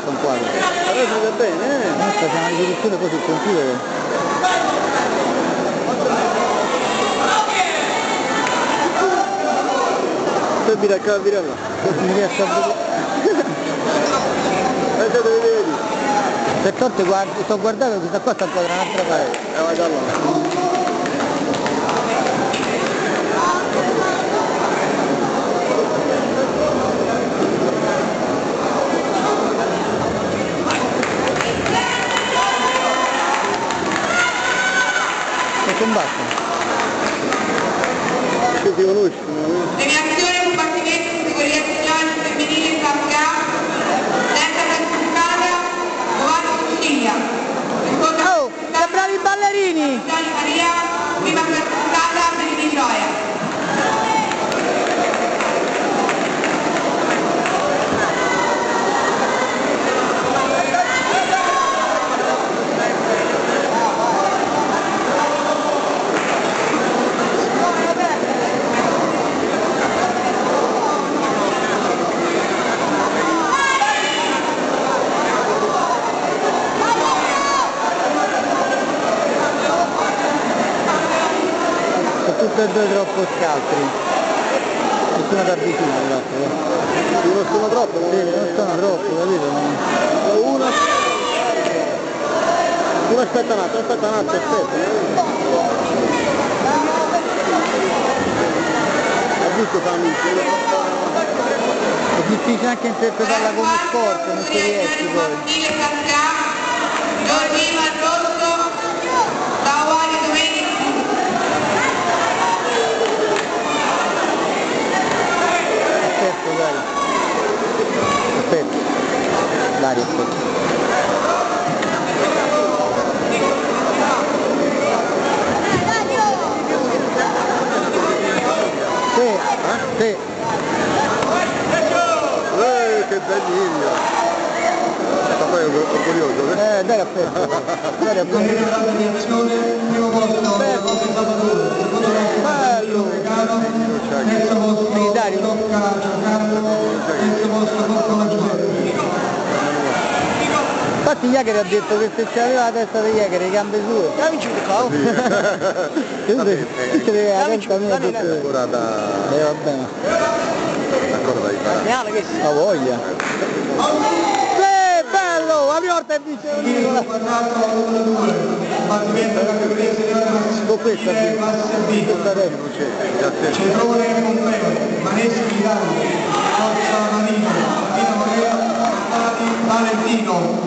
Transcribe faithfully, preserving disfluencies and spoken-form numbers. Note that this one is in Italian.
basta un quadro. Adesso va bene, eh? Questa c'è una risoluzione così computer. Se mi racca virare là. Non riesco a vedere. Adesso dove vedi? Per torte guardi, sto guardando questa qua sta inquadrando un'altra parte. E vai da là. Non basta. Che ti conosci? Premiazione combattimento categoria speciale femminile classe A, terza classificata Giovanni Cuciglia. Oh, che bravi ballerini! Gianni Maria, prima classificata Melini Gioia. Tutte e due troppo scaltri, nessuno da vicino troppo, eh. Non sono troppo? Sì, non sono troppo, capito? Uno, uno aspetta un attimo, aspetta un attimo, aspetta. Ha visto fa amici? È difficile anche interpretarla come sport, non si riesce poi. Giorgino Rosso, Tauvani Domenici. Aspetta, dai. Aspetta. Dai, aspetta. Sì, eh? Sì. Eh, che bellino! Ma poi è orgoglioso, eh? Eh, dai, aspetta. Dai, aspetta. Bello! Sì, Dario. Infatti Jäger ha detto che se c'aveva la testa di Jäger, le gambe sue. Hai vinto qua? Che tu devi la testa mia tutte. Ancora da... Eh vabbè. ancora da imparare. La voglia. Sì, bello! La prima volta è vince un Nicola. Con questa sì. Questa adesso. Cetrone Pompeo, Maneschi Italia, Forza Marino, Marino Moreno, Valentino.